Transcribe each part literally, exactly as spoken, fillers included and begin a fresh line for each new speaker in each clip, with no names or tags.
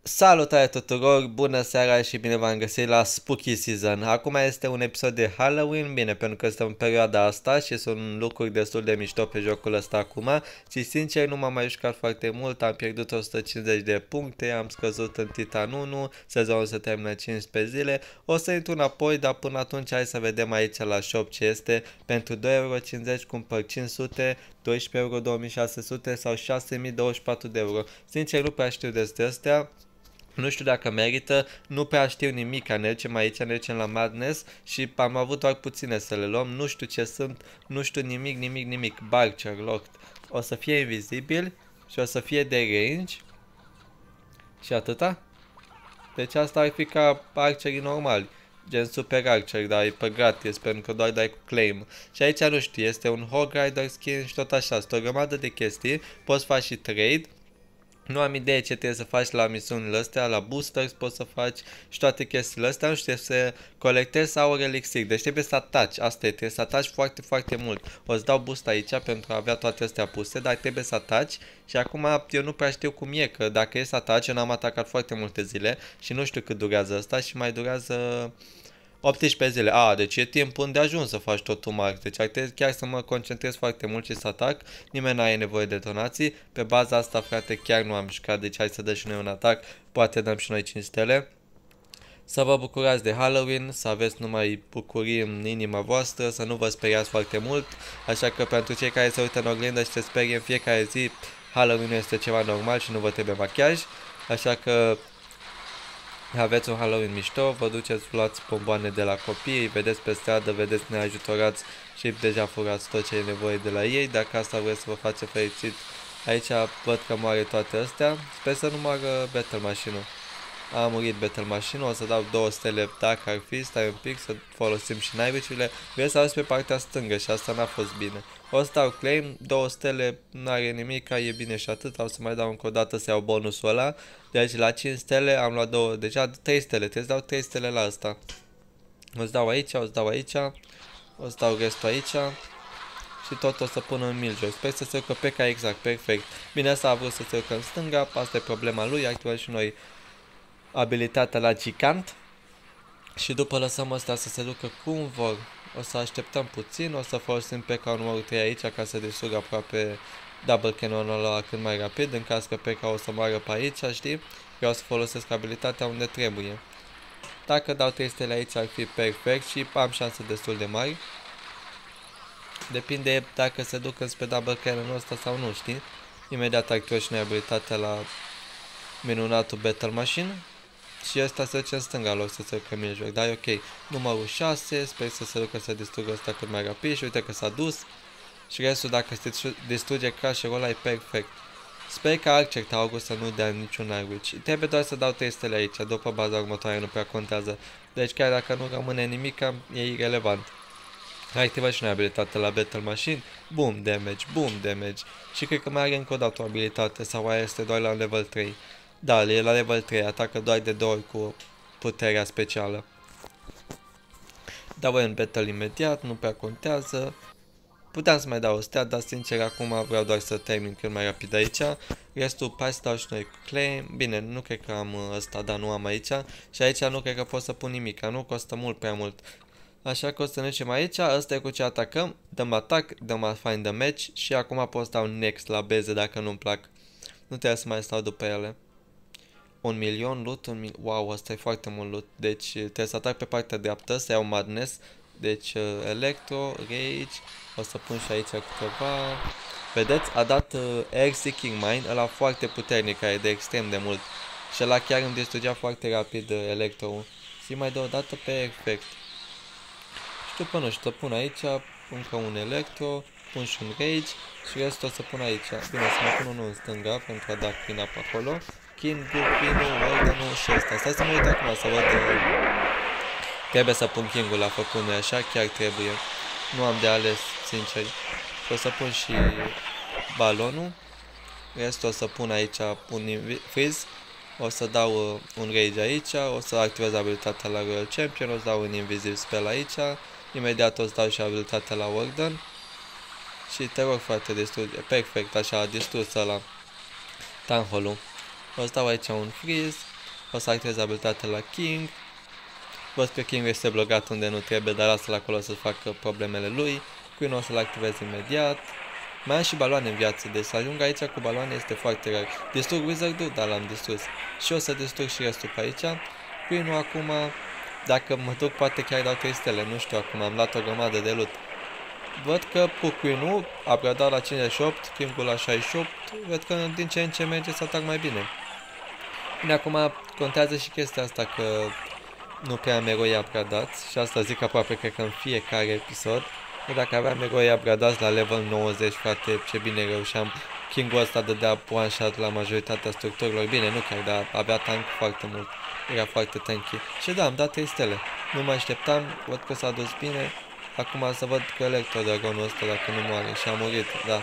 Salutare tuturor, bună seara și bine v-am găsit la Spooky Season. Acum este un episod de Halloween, bine, pentru că suntem în perioada asta și sunt lucruri destul de mișto pe jocul ăsta acum. Și sincer nu m-am mai jucat foarte mult, am pierdut o sută cincizeci de puncte, am scăzut în Titan unu, sezonul se termină cincisprezece zile. O să intru înapoi, dar până atunci hai să vedem aici la shop ce este. Pentru doi euro cincizeci cumpăr cinci sute, doisprezece euro două mii șase sute sau șase mii douăzeci și patru de euro. Sincer nu prea știu despre astea. Nu știu dacă merită, nu prea știu nimic, ne ducem aici, ne ducem la Madness și am avut doar puține să le luăm, nu știu ce sunt, nu știu nimic, nimic, nimic. Barcher, locked. O să fie invizibil și o să fie de range și atâta. Deci asta ar fi ca archerii normali, gen super archer, dar e pe gratis pentru că doar dai cu claim. Și aici nu știu, este un Hog Rider skin și tot așa, sunt o grămadă de chestii, poți face și trade. Nu am idee ce trebuie să faci la misiunile astea, la boosters poți să faci și toate chestiile astea, nu știu, să colectezi aur elixir, deci trebuie să ataci, asta e, trebuie să ataci foarte, foarte mult. O să dau boost aici pentru a avea toate astea puse, dar trebuie să ataci și acum eu nu prea știu cum e, că dacă e să ataci, eu n-am atacat foarte multe zile și nu știu cât durează asta și mai durează optsprezece zile. A, deci e timp unde ajung să faci totul mare. Deci ar trebui chiar să mă concentrez foarte mult și să atac. Nimeni n-are nevoie de donații. Pe baza asta, frate, chiar nu am jucat. Deci hai să dăm și noi un atac. Poate dăm și noi cinci stele. Să vă bucurați de Halloween, să aveți numai bucurii în inima voastră, să nu vă speriați foarte mult. Așa că pentru cei care se uită în oglindă și se sperie în fiecare zi, Halloween nu este ceva normal și nu vă trebuie machiaj. Așa că aveți un Halloween mișto, vă duceți, luați bomboane de la copii, îi vedeți pe stradă, vedeți neajutorați și deja furați tot ce e nevoie de la ei. Dacă asta vreți să vă face fericit, aici văd că moare toate astea. Sper să nu moară Battle Machine-ul. A murit Battle Machine-ul, o să dau două stele dacă ar fi, stai un pic să folosim și naiburile. Vreau să auzi pe partea stângă și asta n-a fost bine. O să dau claim, două stele, n-are nimic, e bine și atât, o să mai dau încă o dată să iau bonusul ăla. Deci la cinci stele am luat două, deja trei stele, trebuie să dau trei stele la asta. O să dau aici, o să dau aici, o să dau restul aici. Și tot o să pun în mijloc. Sper să se urcă pe ca exact, perfect. Bine, asta a vrut să se urcă în stânga, asta e problema lui, activăm și noi abilitatea la gigant. Și după lăsăm asta să se ducă cum vor. O să așteptăm puțin, o să folosim pe ca numărul trei aici ca să distrugă aproape double cannon-ul ăla cât mai rapid. În caz că pe ca o să moară pe aici, știi? Eu o să folosesc abilitatea unde trebuie. Dacă dau trei stele aici ar fi perfect și am șanse destul de mari. Depinde dacă se duc înspre double cannon-ul ăsta sau nu, știi? Imediat activăm și noi abilitatea la minunatul Battle Machine. Și ăsta se duce în stânga în loc să se ducă în mijloc, dar e ok. Numărul șase, sper să se ducă să distrugă ăsta cât mai rapid și uite că s-a dus. Și restul dacă se distruge crasherul ăla e perfect. Sper că Archer Tower să nu dea niciun arbici. Trebuie doar să dau trei stele aici, după baza următoare nu prea contează. Deci chiar dacă nu rămâne nimic, e irelevant. Activăm și noi abilitatea la Battle Machine. Boom damage, boom damage. Și cred că mai are încă o dată o abilitate sau aia este doar la level trei. Da, e la level trei, atacă doar de două ori cu puterea specială. Dau în battle imediat, nu prea contează. Puteam să mai dau o stea, dar sincer acum vreau doar să termin cât mai rapid aici. Restul pas dau și noi cu claim. Bine, nu cred că am ăsta, dar nu am aici. Și aici nu cred că pot să pun nimic, nu costă mult prea mult. Așa că o să ne ducem aici, ăsta e cu ce atacăm. Dăm atac, dăm find the match și acum pot să dau next la beze dacă nu-mi plac. Nu trebuie să mai stau după ele. Un milion loot, un mil... wow, asta e foarte mult loot. Deci trebuie să atac pe partea dreaptă, să iau Madness. Deci uh, Electro, Rage, o să pun și aici câteva. Vedeți, a dat uh, Air Seeking Mine, ăla foarte puternic, care e de extrem de mult. Și ăla chiar îmi distrugea foarte rapid uh, Electro-ul. Și mai dă o dată perfect. Și după nu știu, pun aici, încă un Electro, pun și un Rage și restul o să pun aici. Bine, să mai pun unul în stânga pentru a da clean up acolo. King-ul, Queen-ul, Warden-ul și ăsta. Stai să mă uit acum să văd. Trebuie să pun King-ul la făcut, nu așa? Chiar trebuie. Nu am de ales, sincer. Și o să pun și balonul. Restul o să pun aici un freeze. O să dau uh, un rage aici. O să activez abilitatea la Royal Champion. O să dau un invisible spell aici. Imediat o să dau și abilitatea la Warden. Și te rog, frate, distruge. Perfect, așa, a distrus ăla Town Hall-ul. O să dau aici un freeze. O să activez abilitatea la King. Văd că King este blocat unde nu trebuie, dar asta la acolo să facă problemele lui. Queen o să-l activez imediat. Mai am și baloane în viață, deci să ajung aici cu baloane este foarte rar. Distrug Wizard-ul? Da, l-am distrus. Și o să distrug și restul pe aici. Queen-ul acum, dacă mă duc, poate chiar dau trei stele, nu știu acum, am luat o grămadă de loot. Văd că cu Queen-ul, upgradat la cincizeci și opt, King-ul la șaizeci și opt, văd că din ce în ce merge să atac mai bine. Bine, acum contează și chestia asta că nu prea am eroi upgradați și asta zic aproape cred că în fiecare episod. Dacă aveam eroi upgradați la level nouăzeci, frate, ce bine reușeam. King-ul ăsta dădea one shot la majoritatea structurilor. Bine, nu chiar, dar avea tank foarte mult. Era foarte tanky. Și da, am dat trei stele. Nu mă așteptam, văd că s-a dus bine. Acum să văd cu Electro-Dragonul ăsta dacă nu moare și a murit, da.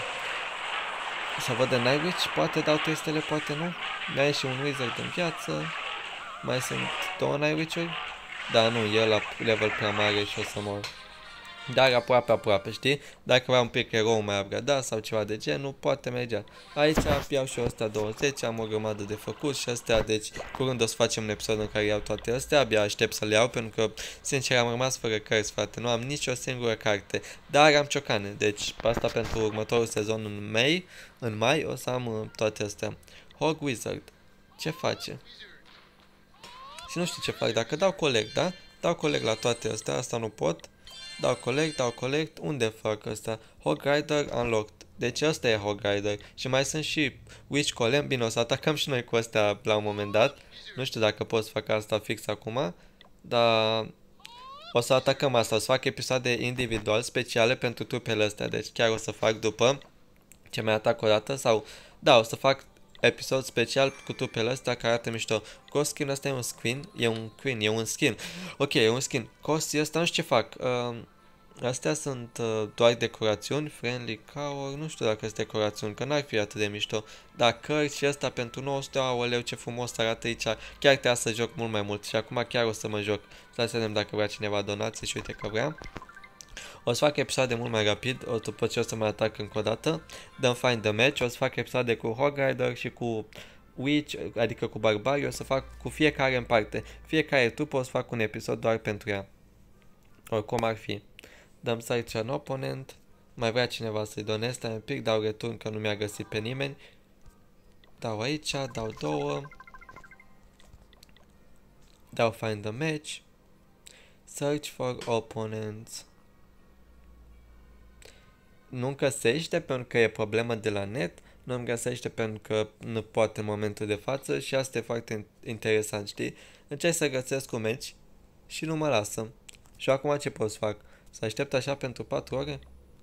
Să văd de Nightwitch, poate dau trei stele, poate nu. Mai e și un Wizard în viață. Mai sunt două Nightwitch-uri. Da, nu, e la level prea mare și o să mor. Dar aproape, aproape, știi? Dacă vreau un pic erou mai upgradat sau ceva de genul, poate mergea. Aici iau și ăsta douăzeci, am o grămadă de făcut și astea, deci curând o să facem un episod în care iau toate astea, abia aștept să le iau pentru că, sincer, am rămas fără cărți, frate, nu am nicio singură carte, dar am ciocane, deci asta pentru următorul sezon în mai, în mai o să am uh, toate astea. Hog Wizard, ce face? Și nu știu ce fac, dacă dau collect, da? Dau collect la toate astea, asta nu pot. Dau collect, dau collect, unde fac ăsta? Hog Rider unlocked. Deci ăsta e Hog Rider. Și mai sunt și Witch Golem. Bine, o să atacăm și noi cu astea la un moment dat. Nu știu dacă pot să fac asta fix acum. Dar o să atacăm asta. O să fac episoade individual speciale pentru trupele astea. Deci chiar o să fac după ce mai atac o dată. Sau, da, o să fac episod special cu trupele astea care arată mișto. Cost skin ăsta e un skin, e un queen, e un skin. Ok, e un skin. Cost ăsta nu știu ce fac. Uh, astea sunt uh, doar decorațiuni, friendly cower, nu știu dacă sunt decorațiuni, că n-ar fi atât de mișto. Dar cărți și ăsta pentru nouă sute, aoleu, ce frumos arată aici. Chiar trebuia să joc mult mai mult și acum chiar o să mă joc. Să vedem dacă vrea cineva donații și uite că vrea. O să fac episoade mult mai rapid, o, după ce o să mai atac încă o dată. Dăm find the match, o să fac episoade cu Hog Rider și cu Witch, adică cu Barbari, o să fac cu fiecare în parte. Fiecare trup o să fac un episod doar pentru ea. Oricum ar fi. Dăm search în opponent. Mai vrea cineva să-i donez, stai un pic, dau return că nu mi-a găsit pe nimeni. Dau aici, dau două. Dau find the match. Search for opponents. Nu găsește pentru că e problemă de la net, nu îmi găsește pentru că nu poate în momentul de față și asta e foarte interesant, știi? Încerc să găsesc un match și nu mă lasă. Și acum ce pot să fac? Să aștept așa pentru patru ore?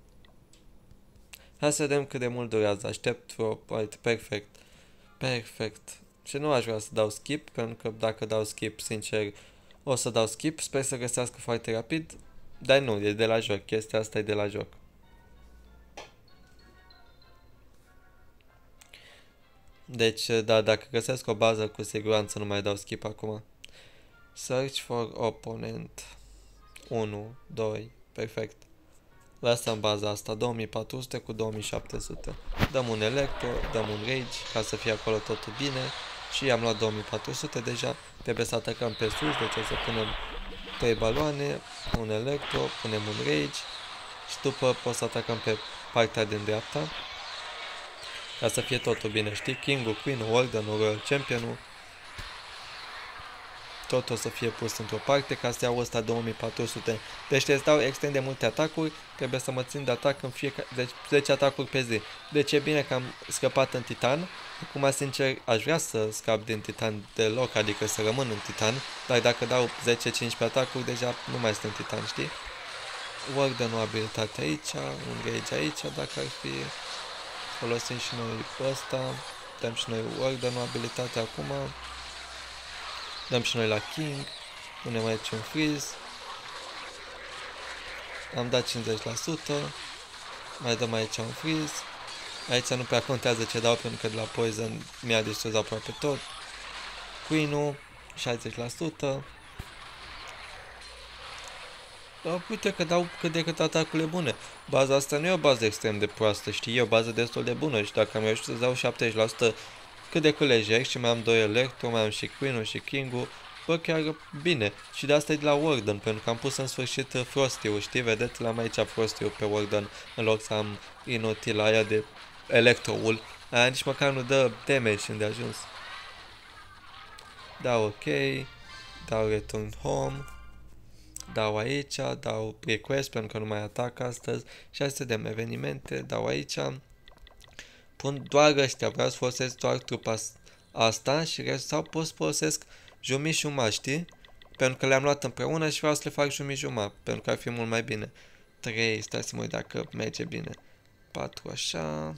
Hai să vedem cât de mult durează. Aștept vreo... Uite, perfect. Perfect. Și nu aș vrea să dau skip, pentru că dacă dau skip, sincer, o să dau skip. Sper să găsească foarte rapid. Dar nu, e de la joc. Chestia asta e de la joc. Deci, da, dacă găsesc o bază, cu siguranță nu mai dau skip acum. Search for opponent. unu, doi, perfect. Lăsăm baza asta, două mii patru sute cu două mii șapte sute. Dăm un Electro, dăm un Rage, ca să fie acolo totul bine. Și am luat două mii patru sute deja. Trebuie să atacăm pe sus, deci o să punem trei baloane, un Electro, punem un Rage. Și după pot să atacăm pe partea din dreapta. Ca să fie totul bine, știi? King-ul, Queen-ul, Warden-ul, Royal Champion-ul. Tot o să fie pus într-o parte ca să iau ăsta două mii patru sute. Deci trebuie să dau extrem de multe atacuri. Trebuie să mă țin de atac în fiecare... Deci zece atacuri pe zi. Deci e bine că am scăpat în Titan. Acum, sincer, aș vrea să scap din Titan deloc, adică să rămân în Titan. Dar dacă dau zece cincisprezece atacuri, deja nu mai sunt în Titan, știi? Warden-ul abilitate aici, un Rage aici, dacă ar fi... Folosim și noi ăsta. Dăm și noi Warden-ul abilitate acum. Dăm și noi la King. Punem aici un freeze. Am dat cincizeci la sută. Mai dăm aici un freeze. Aici nu prea contează ce dau pentru că de la Poison mi-a distrus aproape tot. Queen-ul șaizeci la sută. Dar uite că dau cât de cât atacurile bune. Baza asta nu e o bază extrem de proastă, știi? E o bază destul de bună și dacă am reușit să dau șaptezeci la sută cât de cât lejer și mai am doi Electro, mai am și Queen-ul și King-ul. Bă, chiar bine. Și de asta e de la Warden, pentru că am pus în sfârșit Frosty-ul, știi? Vedeți? L-am aici Frosty-ul pe Warden, în loc să am inutil aia de Electro-ul. Aia nici măcar nu dă damage îndeajuns. Dau OK, dau Return Home, dau aici, dau Request pentru că nu mai atac astăzi și hai să vedem evenimente, dau aici, pun doar ăștia, vreau să folosesc doar trupa asta și rest, sau pot să folosesc jumii și jumătate, știi? Pentru că le-am luat împreună și vreau să le fac jumii și jumătate, pentru că ar fi mult mai bine. trei, stai să mă uit dacă merge bine. patru, așa.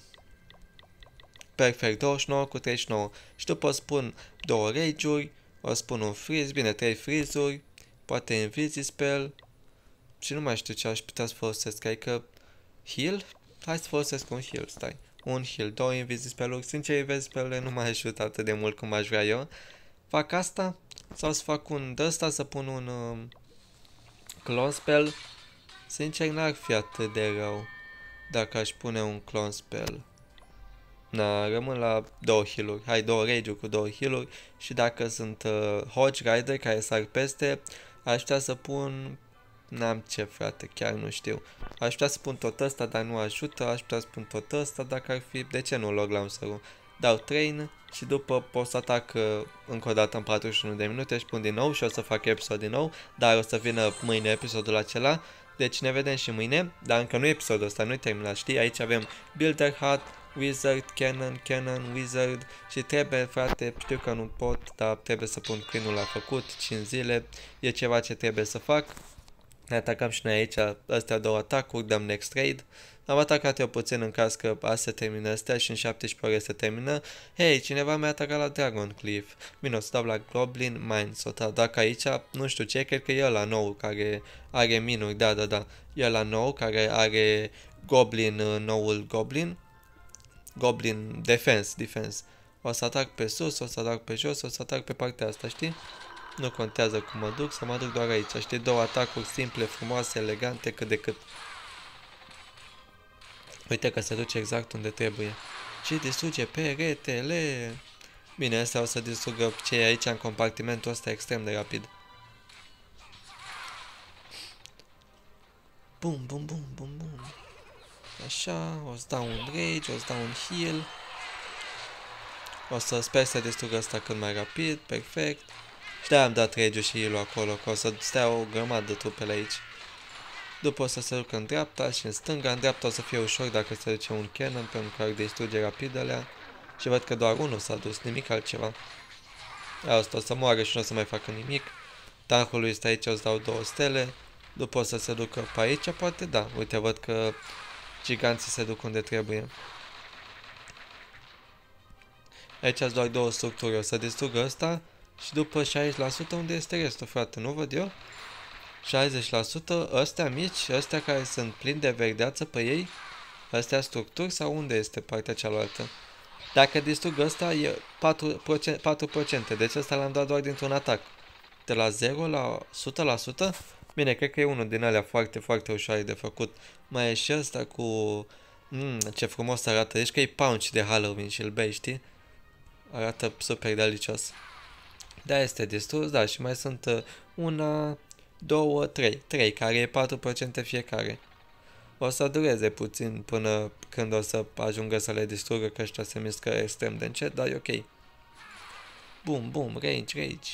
Perfect, douăzeci și nouă cu treizeci și nouă. Și după spun două rage-uri, o spun un freeze, bine, trei freeze-uri, poate Invisispell. Și nu mai știu ce aș putea să folosesc, adică heal? Hai să folosesc un heal, stai. Un heal, două Invisispell-uri, sincer Invisispell-urile nu m-a ajutat atât de mult cum aș vrea eu. Fac asta sau să fac un de ăsta, să pun un um, clone spell. Sincer n-ar fi atât de rău dacă aș pune un clone spell. Na, rămân la două heal-uri. Hai, două rage-uri cu două heal-uri. Și dacă sunt uh, Hodge Rider care sar peste, aș putea să pun... N-am ce, frate, chiar nu știu. Aș putea să pun tot ăsta, dar nu ajută. Aș putea să pun tot ăsta, dacă ar fi... De ce nu log la un săru? Dau train și după pot să atac uh, încă o dată în patruzeci și unu de minute și pun din nou și o să fac episod din nou. Dar o să vină mâine episodul acela. Deci ne vedem și mâine. Dar încă nu episodul ăsta, nu-i terminat, știi? Aici avem Builder Hut, Wizard, Cannon, Cannon, Wizard și trebuie, frate, știu că nu pot, dar trebuie să pun Queen-ul la făcut, cinci zile, e ceva ce trebuie să fac. Ne atacăm și noi aici, astea două atacuri, dăm next raid. Am atacat eu puțin în caz că asta se termină astea și în șaptesprezece ore se termină. Hei, cineva mi-a atacat la Dragon Cliff. Bine, o să dau la Goblin Mines, o dacă aici, nu știu ce, cred că e ăla nou care are minuri, da, da, da. E ăla nou care are Goblin, noul Goblin. Goblin Defense, Defense. O să atac pe sus, o să atac pe jos, o să atac pe partea asta, știi? Nu contează cum mă duc, să mă duc doar aici, știi? Două atacuri simple, frumoase, elegante, cât de cât. Uite că se duce exact unde trebuie. Și distruge peretele. Bine, astea o să distrugă ce e aici în compartimentul ăsta extrem de rapid. Bum, bum, bum, bum, bum. Așa, o să dau un rage, o să dau un heal. O să sper să distrug asta cât mai rapid, perfect. Și de-aia am dat rage-ul și heal-ul acolo, că o să stea o grămadă de trupele aici. După o să se ducă în dreapta și în stânga. În dreapta o să fie ușor dacă se duce un cannon, pentru că ar distruge rapid alea. Și văd că doar unul s-a dus, nimic altceva. Asta o să moară și nu o să mai facă nimic. Tankul lui este aici, o să dau două stele. După o să se ducă pe aici, poate da. Uite, văd că giganții se duc unde trebuie. Aici sunt doar două structuri, o să distrugă ăsta. Și după șaizeci la sută unde este restul, frate, nu văd eu? șaizeci la sută, ăstea mici, ăstea care sunt plini de verdeață pe ei, ăstea structuri sau unde este partea cealaltă? Dacă distrug ăsta e patru la sută, deci ăsta l-am dat doar dintr-un atac. De la zero la o sută la sută? Bine, cred că e unul din alea foarte, foarte ușoare de făcut. Mai e și ăsta cu... Mmm, ce frumos arată, deci că e punch de Halloween și îl bei, știi? Arată super delicios. Da, este distrus, da, și mai sunt uh, una... două, trei, trei, care e patru la sută fiecare. O să dureze puțin până când o să ajungă să le distrugă, că ăștia se mișcă extrem de încet, dar e ok. Bum, bum, range, rage.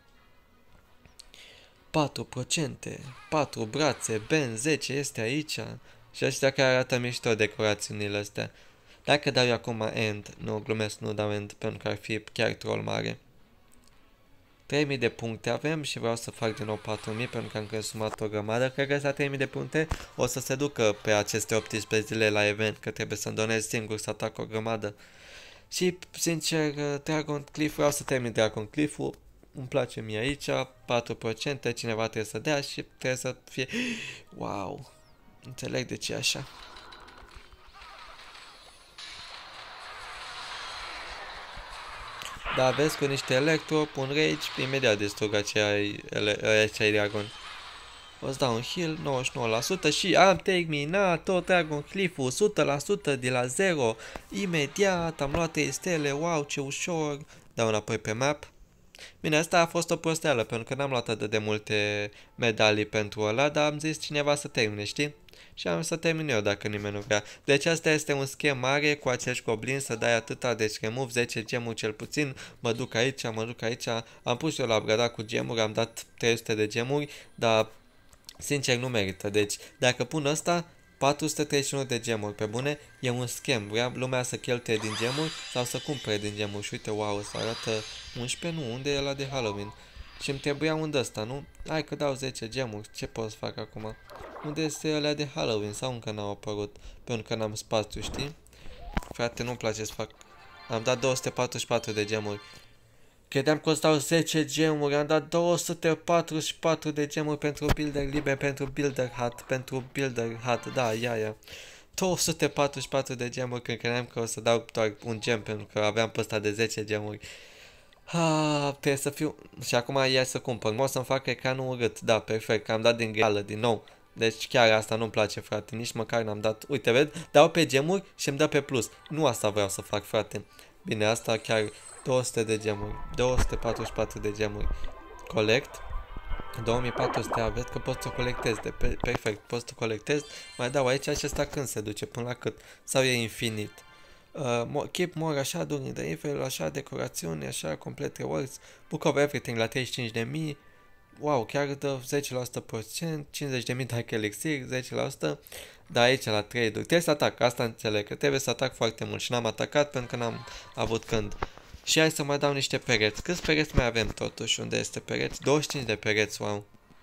patru la sută, patru brațe, Ben zece este aici. Și ăștia care arată mișto decorațiunile astea. Dacă dau eu acum end, nu glumesc, nu dau end, pentru că ar fi chiar troll mare. trei mii de puncte avem și vreau să fac din nou patru mii pentru că am consumat o grămadă. Cred că asta trei mii de puncte o să se ducă pe aceste optsprezece zile la event, că trebuie să-mi donez singur să atac o grămadă. Și, sincer, Dragon Cliff, vreau să termin Dragon Cliff-ul. Îmi place mie aici, patru la sută, cineva trebuie să dea și trebuie să fie... Wow! Înțeleg de ce e așa. Da, vezi, cu niște electro, pun rage, imediat distrug acei dragon. O să dau un heal, nouăzeci și nouă la sută și am terminat tot Dragon Cliff-ul, o sută la sută de la zero. Imediat am luat trei stele, wow, ce ușor. Dau înapoi pe map. Bine, asta a fost o prosteală, pentru că n-am luat atât de multe medalii pentru ăla, dar am zis cineva să termine, știi? Și am să termin eu dacă nimeni nu vrea. Deci asta este un schem mare cu acești goblini, să dai atâta, deci remove zece gemuri cel puțin, mă duc aici, mă duc aici, am pus eu la upgrade cu gemuri, am dat trei sute de gemuri, dar sincer nu merită, deci dacă pun ăsta, patru sute treizeci și unu de gemuri, pe bune, e un schem, vrea lumea să cheltuie din gemuri sau să cumpere din gemuri și uite, wow, ăsta arată unsprezece, nu, unde e ăla de Halloween? Și îmi trebuia un ăsta, nu? Hai că dau zece gemuri, ce pot să fac acum? Unde este ăla de Halloween sau încă n-au apărut? Pentru că n-am spațiu, știi? Frate, nu-mi place să fac. Am dat două sute patruzeci și patru de gemuri. Credeam că o să dau zece gemuri, am dat două sute patruzeci și patru de gemuri pentru builder liber, pentru builder hut, pentru builder hut, da, ia, ia. două sute patruzeci și patru de gemuri, când credeam că o să dau doar un gem, pentru că aveam pe ăsta de zece gemuri. Ah, trebuie să fiu... Și acum ia să cumpăr. Mă o să-mi fac ecranul urât. Da, perfect, că am dat din greală, din nou. Deci chiar asta nu-mi place, frate. Nici măcar n-am dat... Uite, ved? Dau pe gemuri și îmi dă pe plus. Nu asta vreau să fac, frate. Bine, asta chiar două sute de gemuri. două sute patruzeci și patru de gemuri. Collect. două mii patru sute, aveți că pot să colectez. De pe perfect, pot să colectez. Mai dau aici și ăsta când se duce, până la cât? Sau e infinit? Uh, keep more, așa, during the evil, așa, decorațiuni, așa, complete rewards, book of everything la treizeci și cinci de mii, wow, chiar dă zece la sută procent, cincizeci de mii dacă elixir, zece la sută, dar aici la trade-uri, trebuie să atac, asta înțeleg, că trebuie să atac foarte mult și n-am atacat pentru că n-am avut când. Și hai să mai dau niște pereți, câți pereți mai avem totuși, unde este pereți? douăzeci și cinci de pereți, wow.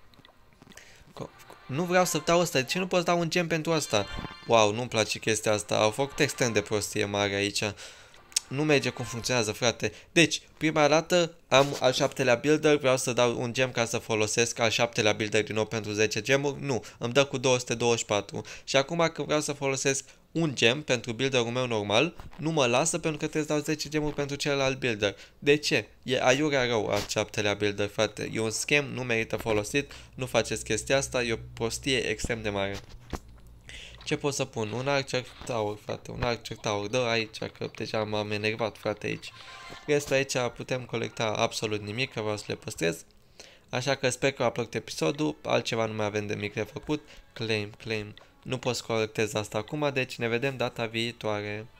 Nu vreau să dau asta, de ce nu pot să dau un gem pentru asta? Wow, nu-mi place chestia asta, au făcut extrem de prostie mare aici. Nu merge cum funcționează, frate. Deci, prima dată am al șaptelea builder, vreau să dau un gem ca să folosesc al șaptelea builder din nou pentru zece gemuri. Nu, îmi dă cu două sute douăzeci și patru. Și acum când vreau să folosesc un gem pentru builderul meu normal, nu mă lasă pentru că trebuie să dau zece gemuri pentru celălalt builder. De ce? E aiurea rău al șaptelea builder, frate. E un schem, nu merită folosit, nu faceți chestia asta, e o prostie extrem de mare. Ce pot să pun? Un Archer Tower, frate, un Archer Tower, dă aici, că deja m-am enervat, frate, aici. Restul aici putem colecta absolut nimic, că vreau să le păstrez. Așa că sper că v-a plăcut episodul, altceva nu mai avem de mic de făcut. Claim, claim, nu pot să colectez asta acum, deci ne vedem data viitoare.